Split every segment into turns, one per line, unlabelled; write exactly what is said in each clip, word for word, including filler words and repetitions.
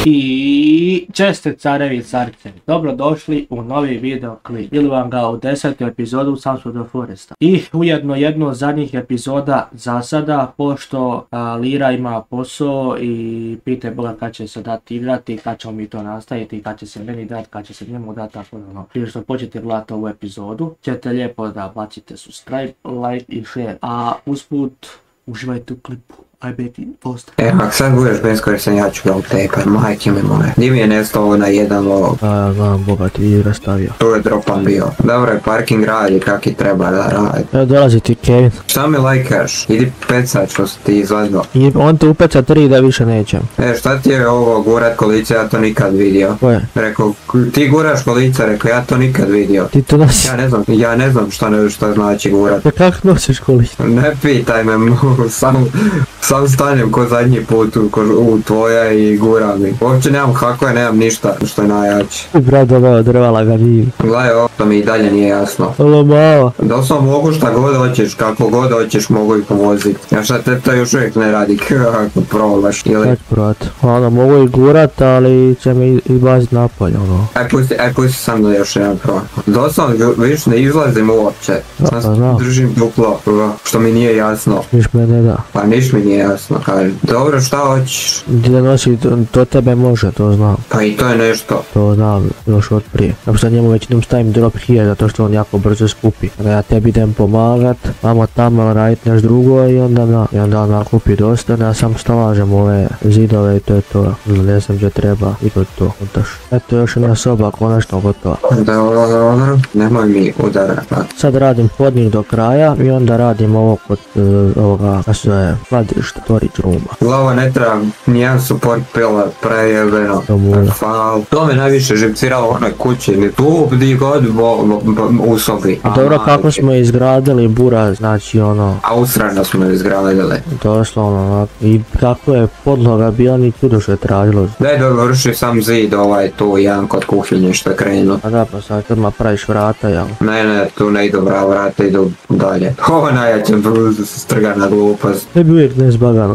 I česte carevi i carice, dobrodošli u novi video klip ili vam ga u desetu epizodu Sons of the Foresta. I ujedno jedno od zadnjih epizoda za sada, pošto a, Lira ima posao i pite Boga kad će se dati igrati, kad ćemo mi to nastaviti, kad će se meni dati, kad će se njemu dati, tako da ono. Prije što počnete gledati ovu epizodu, ćete lijepo da bacite subscribe, like i share, a usput uživajte u klipu. Aj beti, posta.
E, ako sad budeš beskoristan, ja ću ga utekat, majke mi moje. Gdje mi je nestao na jedan log?
A ja znam, Boga ti je rastavio.
Tu je dropan bio. Dobro je, parking radi kak i treba da radi.
Evo dolazi ti Kevin.
Šta mi lajkaš? Idi pecat što si ti izvadilo.
I on te upeca tri da više nećem.
E, šta ti je ovo gurat kolice, ja to nikad vidio.
Ko je?
Rekao, ti guraš kolica, rekao, ja to nikad vidio.
Ti to nosi.
Ja ne znam, ja ne znam šta, ne, šta znači gurat.
Pa kako nosiš kolica?
Ne pitaj me, sam, sam stanem ko zadnji put u, ko, u tvoja i gura mi. Uopće nemam hakove, nemam ništa što je najjače.
Brat doveo drvala ga vidim.
Gledaj, ovo to mi i dalje nije jasno.
Alo malo.
Doslovno mogu šta god hoćeš, kako god hoćeš mogu ih povoziti. Ja šta te to još uvijek ne radi kako probaš, ili?
Sad brat. Ono, mogu i gurat, ali će me izbazit napolje, ono.
Aj pusti, aj pusti sam da još jedan proba. Doslovno više ne izlazim uopće. Sam držim duplo, što mi nije jasno.
Viš me ne da.
Pa niš mi nije jasno, kažem. Dobro, šta hoćeš?
Gdje da nosi, to, to tebe može, to znam.
Pa i to je nešto.
To znam, još od prije. Ako sad njemu već idem stavim drop here, zato što on jako brzo skupi. Kada ja tebi idem pomagat, vamo tamo radit nešto drugo i onda na, i onda on nakupi dosta, ja sam stalažem ove zidove i to je to. Ne znam gdje treba i to je to. Otaš. Eto još jedna soba, konačno gotova.
Dobro, dobro, nemoj mi udarat.
Sad radim hodnik do kraja i onda radim ovo kod uh, ovoga, a sve je skladište, storage rooma.
Glava ne treba nijedan support pillar, prejebeno. Hvala. To me najviše živciralo u onoj kući, ni tu gdje god bo, bo, bo, u sobi.
A dobro, kako smo izgradili bura, znači ono...
A usrano smo izgradili.
Doslovno, i kako je podloga bila, ni čudo što je tražilo.
Daj dovrši sam zid ovaj tu, jedan kod kuhinje što je krenuo.
A da, pa sad odmah praviš vrata, jel?
Ne, ne, tu ne idu vrata, vrata idu dalje. Ovo najjače strgana glupost.
Ne bi uvijek nezbagano.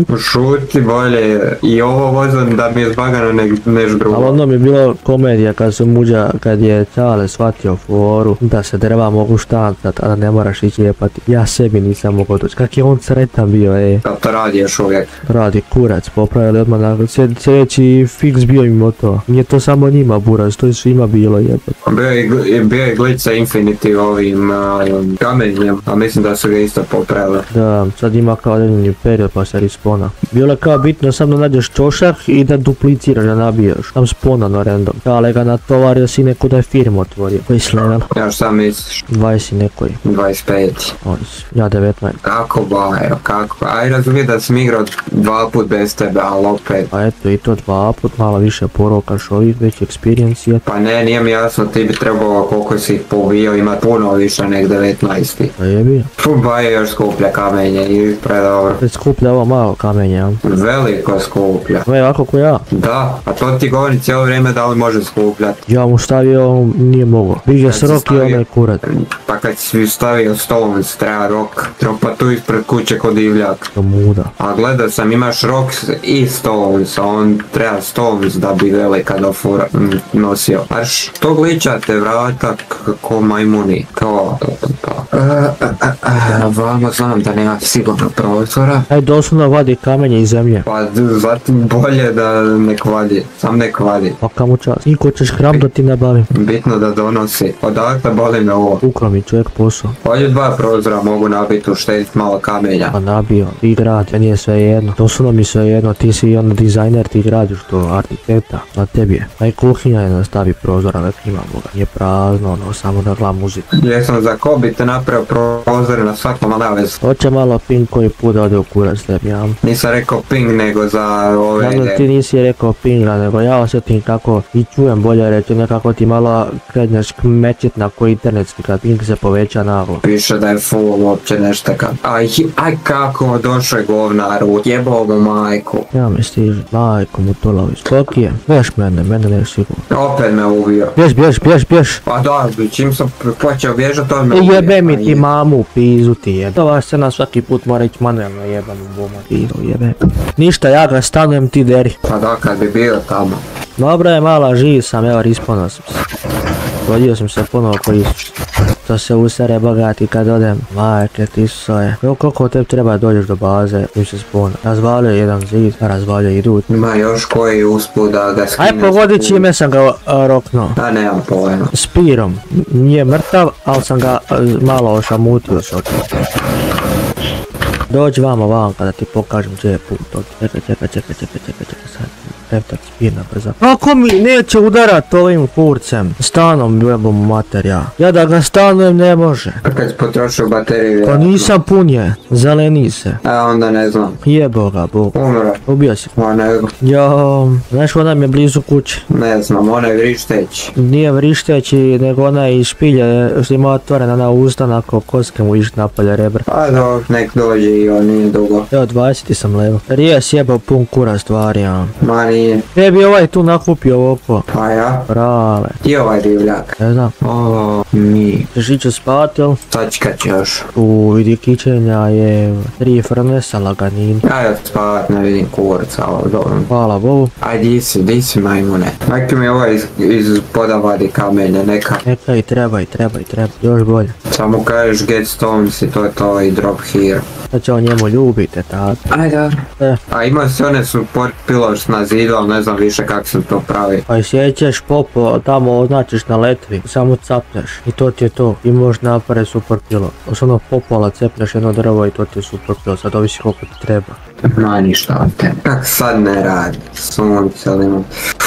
Šuti bolje, i ovo vozim da mi je zbagano ne, neš drugo.
Ali ono mi je bilo komedija kad se muđa, kad je Čale shvatio foru, da se drva mogu štantat, a da ne moraš ići jepati. Ja sebi nisam mogao doći, kak je on sretan bio, e.
Da to radi još uvijek.
Radi kurac, popravili odmah nakon sljedeći fix bio im to. Nije to samo njima buraz, to je svima bilo jepati.
Bio je, bio je glitch sa Infinity ovim uh, kamenjem, a mislim da su ga isto popravili.
Da, sad ima kao određeni period pa se respona. Bilo je kao bitno samo da nađeš čošak i da dupliciraš, da nabijaš. Tam spona na random. Ale ga natovario si neko da je firmu otvorio. Koji si level?
Ja šta misliš?
dvadeset nekoj.
dvadeset pet.
Ja devetnaest.
Kako bajo, kako? Aj razumije da sam igrao dva put bez tebe, ali opet.
A eto i to dva put, malo više porokaš ovih, već experience je.
Pa ne, nije mi jasno, ti bi trebalo koliko si ih pobio, ima puno više nek devetnaest.
Pa je bio.
Puh, bajo još skuplja kamenje i predobro.
Već skuplja ovo malo kamenje, ja.
Veliko skuplja.
Ovo je ovako ko ja.
Da, a to ti govori cijelo vrijeme da li može skupljati.
Ja mu stavio, nije mogo. Biže s rok i onaj kurat.
Pa kad si stavio stones, treba rok. Tropa tu ispred kuće kod divljak.
To muda.
A gledao sam, imaš rocks i stones, a on treba stones da bi velika do fura nosio. Aš, to gličate vrata kako majmuni. To, to, to, to. Vamo znam da nema sigurno prozora.
Aj doslovno vadi kamenje iz zemlje.
Pa zatim bolje da nek vadi, sam nek vadi.
Pa kamo čas. I ko ćeš hram da ti nabavim.
Bitno da donosi. Odakle boli me ovo.
Ukro mi čovjek posao.
Ovdje dva prozora mogu nabiti, uštediti malo kamenja.
Pa nabio, ti grad, nije sve jedno. Doslovno mi sve jedno, ti si onda dizajner, ti gradiš to, arhitekta. Na tebi je. Aj kuhinja je da stavi prozora, nek ima Boga. Nije prazno, ono, samo da gledam muziku.
Jesam za ko bi te napravio prozore na svakom alevez.
Hoće malo ping koji put da ode u kurac tebi, ja.
Nisam rekao ping nego za ove...
Znam da ti nisi rekao pinga, nego ja osjetim kako i čujem bolje reći, nekako ti malo kreneš kmećit na koji internetski kad ping se poveća naglo.
Piše da je full uopće nešto kad... Aj, aj kako došao je govnar, jebao mu majku.
Ja mi stiže, majku mu to lovi. Koki je? Veš mene, mene ne sigurno.
Opet me ubio.
Bješ, bješ, bješ, bješ.
Pa da, čim sam počeo bježat, on me
I
ubio.
jebe mi ti mamu, pizu ti je. To vaš se na svaki put mora ići manuelno jebe. Jebam buma. Ino jebe. Ništa, ja ga stanujem, ti deri.
Pa da, kad bi bio tamo.
Dobro je, mala, živ sam, evo, risponao sam se. Vodio sam se ponovo po Isusu. To se usere bogati kad odem. Majke ti soje. Evo koliko tebi treba dođeš do baze, im se spona. Razvalio jedan zid, razvalio i rut.
Ima još koji usput da ga skine.
Aj pogodi čime sam ga a, roknuo.
A nemam pojma.
Spirom. Nije mrtav, ali sam ga a, malo ošamutio šotom. Dođi vamo vam kada ti pokažem gdje je put. Čekaj, čekaj, čekaj, čekaj, čekaj, čekaj sad. Reptat spirna brza. Kako mi neće udarat ovim kurcem? Stanom jebom materja. Ja da ga stanujem ne može.
A kad si potrošio bateriju?
Pa nisam pun je. Zeleni se.
A onda ne znam.
Jebo ga, Bog.
Umro.
Ubio si.
Ma nego.
Jo, znaš ona mi je blizu kuće.
Ne znam, ona je vrišteć.
Nije vrišteći, nego ona je iz špilje što ima otvorena na usta, onako koske mu iš napolje rebra.
A dok nek dođe i on nije dugo.
Evo dvadeset sam levo. Rije sjebao pun kura stvari, ja.
Ma nije.
Gdje bi ovaj tu nakupio ovako?
Pa ja?
Brale.
Ti ovaj divljak?
Ne znam.
O, mi.
Ćeš ići spat, jel?
Sačkat će još.
U vidi kićenja je tri frnesa laganin.
Ja ja spavat ne vidim kurca, ovo dobro.
Hvala Bogu.
Aj di si, di si majmune. Neki mi ovaj iz, iz poda vadi kamenje, neka.
Neka i treba i treba i treba. Još bolje.
Samo kažeš get stones i to je to i drop here.
Sad će on njemu ljubite, tako.
Ajde.
E.
A ima se one support pillars na zidu, ali ne znam više kako se to pravi.
Pa i sjećeš popo, tamo označiš na letvi, samo capljaš i to ti je to. I možeš napraviti super pilo. Osnovno popola cepnjaš jedno drvo i to ti je super pilo, sad ovisi koliko ti treba.
Ma ništa od te. Kak sad ne radi, sunce li imam.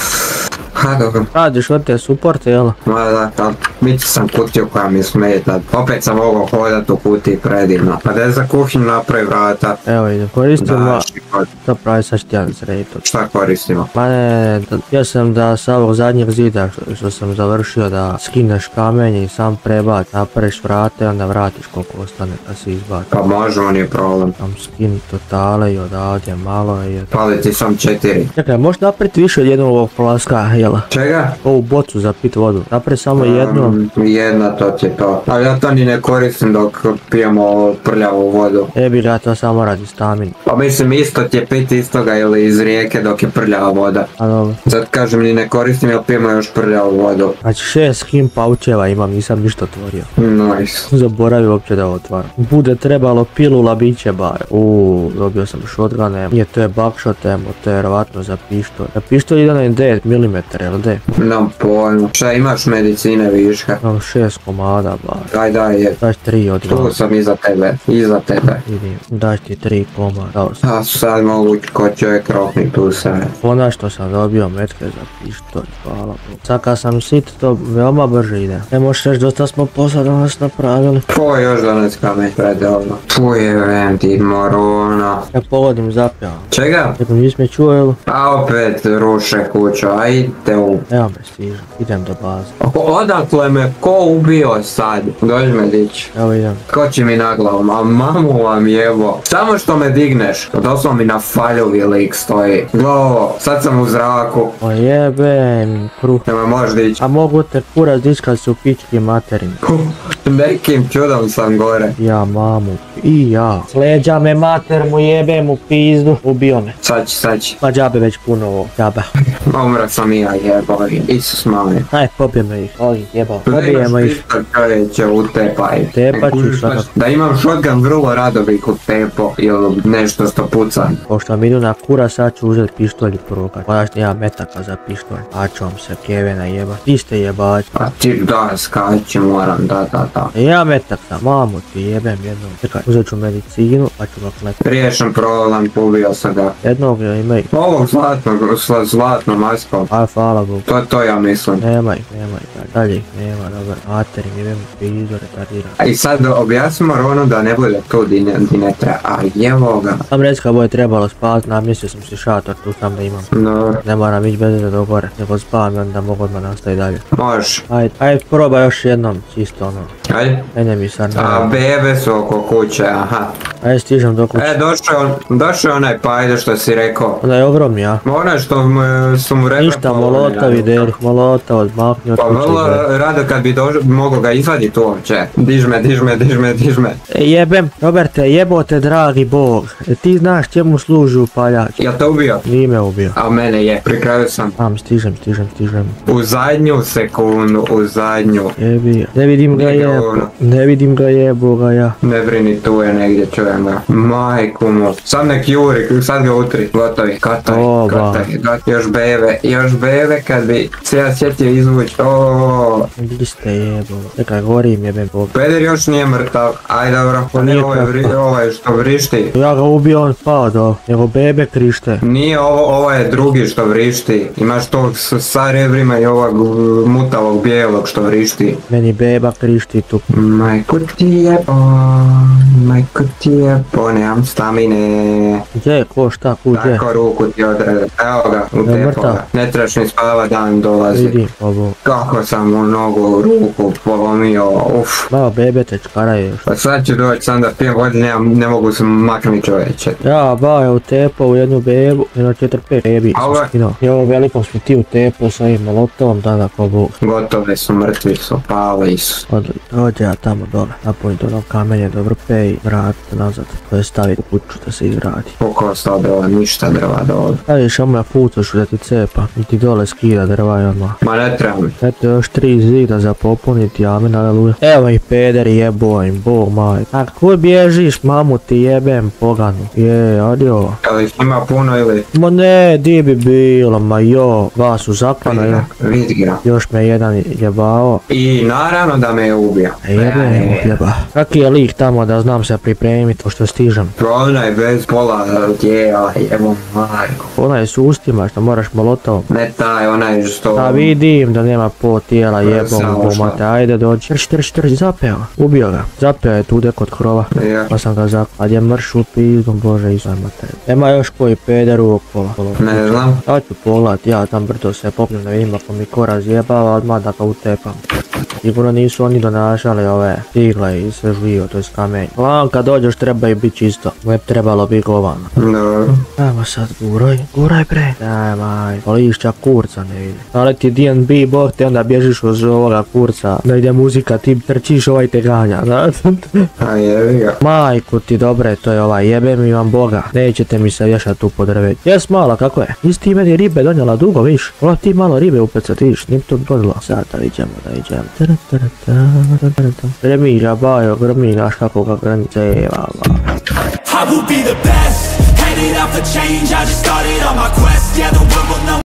Ha, dobro.
Radiš od te suporte, jel?
Ma da, da, mići sam kutiju koja mi smeta. Opet sam mogao hodat u kutiji predivno. Pa da je za kuhinju napravi vrata.
Evo idem, koristimo...
Da, šikot.
Da pravi sad štjan sredito.
Šta koristimo?
Ma ne, da, ja sam da sa ovog zadnjeg zida što, što sam završio da skineš kamenje i sam prebac, napraviš vrate i onda vratiš koliko ostane da se izbaci.
Pa možemo, nije problem.
Sam skin totale i odavdje malo i...
Pali ti sam četiri.
Čekaj, možeš napraviti više od jednog ovog flaska, jela?
Čega?
Ovu bocu za pit vodu. Napravi samo jedno.
Um, jedna, to ti je to. Ali ja to ni ne koristim dok pijemo prljavu vodu.
Ebi ga, to samo radi stamine.
Pa mislim isto ti je pit istoga ili iz rijeke dok je prljava voda.
A dobro.
Zato kažem ni ne koristim jer pijemo još prljavu vodu.
Znači šest skin poucheva imam, nisam ništa otvorio.
Nice.
Zaboravio uopće da otvaram. Bude trebalo pilula, bit će bar. Uuu, dobio sam shotgune. Nije, to je buckshot ammo, to je vjerovatno za pištolj. Za pištolj ide na devet milimetara, jel de?
Nemam pojma. Šta imaš medicine viška?
Imam šest komada bar.
Daj, daj, je.
Daš tri od
Tu
dva.
sam iza tebe. Iza tebe.
Vidim, daš ti tri komada. Dao sam.
A sad mogu ko čovjek rokni tu sve.
Konačno sam dobio metke za pištolj, hvala Bogu. Sad kad sam sit, to veoma brže ide. Ne možeš reći, dosta smo posla danas napravili.
Ko još danas kamen predavno? Tvoj event ti morona.
Ja pogodim zapjavam.
Čega?
Neko nisi me čuo, jel?
A opet ruše kuću, ajde u...
Evo me stižem, idem do baze.
Odakle me ko ubio sad? Dođi me dić.
Evo idem.
Skoči mi na glavu, a mamu vam jebo. Samo što me digneš, doslovno mi na faljovi lik stoji. Glovo, sad sam u zraku.
O jebem, kruh.
Nema možeš dići.
A mogu te kurac dić kad su pički materini.
Nekim čudom sam gore.
Ja mamu, i ja. Sleđa me mater mu, jebem u pizdu. Ubio me.
Sad će, sad će.
Pa džabe već puno ovo, džaba.
Umro sam i ja jebo. Isus mali.
Aj, pobijemo ih, ovih jebao. Pobijemo ih.
Čovječe, utepaj.
Tepat ću svakako.
Da imam shotgun, vrlo rado bih utepo ili nešto što pucam.
Pošto mi idu na kura, sad ću uzeti pištolj i prokat. Moraš nema metaka za pištolj. A ću vam se kevena jeba. Ti ste jebač.
A ti da skači moram, da da da.
E ja metak sam, mamu ti jebem jednog. Čekaj, uzet ću medicinu, pa ću ga kletati.
Riješen problem, ubio sam ga.
Jednog joj imaj.
Ovog zlatnog, sla, zlatnom maskom.
A hvala Bogu.
To, to ja mislim.
Nema ih, nema ih, dalje ih nema, dobar. Materi, mi idemo pizdu, retardira.
A i sad objasnimo Ronu da ne bude tu di ne, di ne treba. A jevo ga.
Sam reći kad bude trebalo spavat, namjestio sam si šator, tu sam da imam.
No,
Ne moram ići bez da do gore, nego spavam i onda mogu odmah nastaviti dalje.
možeš.
Ajde, ajde, probaj još jednom, čisto ono.
Ajde.
Mene mi sad
A
ne.
bebe su oko kuće, aha.
Ajde, stižem do kuće.
E, došao, došao onaj pajde što si rekao.
Onda je ogromni, ja.
Onaj što mu, su mu rebra
Ništa mu Molotovi deli, molotov odmahni od
Pa
kuće.
vrlo rado kad bi došao, mogo ga izvadit uopće. Diž me, diž me, diž me, diž me.
E, jebem, Roberte, jebote dragi bog. E, ti znaš čemu služi upaljač?
Ja te ubio?
Nije me ubio.
A mene je, pri kraju sam.
Am, stižem, stižem, stižem.
U zadnju sekundu, u zadnju.
Jebi, ne vidim ga
Nije
jebo,
ono.
ne vidim ga jebo ga ja.
Ne brini, tu je negdje, čujem ga. Majku mu. Sad nek juri, sad ga utri. Gotovi, gotovi,
O, ba.
gotovi, gotovi. Još bebe, još bebe kad bi se ja sjetio izvući. Oooo.
Gdje ste jebo? Čekaj, gorim jebem bog.
Peder još nije mrtav. Aj dobro, pa ne
Nije
ovaj, vri,
mrtav.
ovaj što vrišti.
Ja ga ubio, on pao do, nego bebe krište.
Nije ovo, ovo je drugi što vrišti. Imaš tog s- sa rebrima i ovog uh, mutavog bijelog što vrišti.
Meni beba krišti tu.
Majko ti jebo, majko ti jebo, nemam stamine.
Gdje, ko, šta, ku, gdje?
Tako ruku ti odrede. Evo ga, u
Je
tepo
mrtav?
ga. Ne trebaš ni spava, dan dolazi.
Vidim, ovo.
Kako sam mu nogu, ruku polomio, uf.
Malo bebe te čkaraju još.
Pa sad ću doći sam da pijem vode, nemam, ne mogu se maknuti čovječe.
Ja, ba je utepao u jednu bebu, jedno četiri pet bebi
A ovo je-
sam skinuo. I ovo velikom smo ti utepao sa ovim molotovom, tada ko bog.
Gotove su, mrtvi su, pali su.
Odli, dođe ja tamo dole, napuniti ono kamenje do vrpe i vratiti nazad. To je staviti u kuću da se izradi.
Koliko je ostalo drva, ništa drva dole.
Staviš ono ja fucošu da ti cepa i ti dole skida drva i odmah.
Ma ne treba mi.
Eto još tri zida za popuniti, amen, aleluja. Evo ih pederi jebo im, bog maj. A kuj bježiš, mamu ti jebem poganu. Je, adio.
Jel ih ima puno ili?
Ma ne, di bi bilo, ma jo, dva su zapana,
Vidi
jo.
ga, vidi ga.
Još me jedan jebao.
I naravno da me je ubio.
E jebe, jeba. Kaki je lik tamo da znam se pripremiti pošto stižem.
Onaj bez pola tijela, jebo majko.
Onaj s ustima što moraš molotovom.
Ne taj, onaj što...
Da vidim da nema po tijela jebom
Samo
bomate, ajde dođi. Trči, trči, trči, zapeo. Ubio ga. Zapeo je tude kod krova.
Ja.
Pa sam ga zapao. Kad je mrš u pizdom, bože izajmate. Nema još koji peder u okolo.
Ne znam.
Sad ću pogledat, ja tam brdo se popnem da vidim ako mi ko razjebava, odmah da ga utepam. Sigurno nisu oni donašali ove cigle i sve živo, to je kamenje. Glavno kad dođeš treba i biti čisto, ne bi trebalo biti govano.
Dobro.
Ajmo sad guraj, guraj bre. Daj maj, lišća kurca ne vidi. Ali ti D and B bog te onda bježiš uz ovoga kurca, da ide muzika, ti trčiš ovaj te ganja, znaš?
A jevi ga.
Majku ti dobre, to je ovaj, jebem i vam boga. Nećete mi se vješat tu po drvetu. Jes mala, kako je? Nisi ti meni ribe donijela dugo, viš? Vola ti malo ribe upecat, viš? Nim to godilo. Sad da iđemo, da iđemo. Gremilja, bajo, grmiljaš kako ga grmice, eva,
I will be the best, headed out for change, I just started on my quest, yeah the world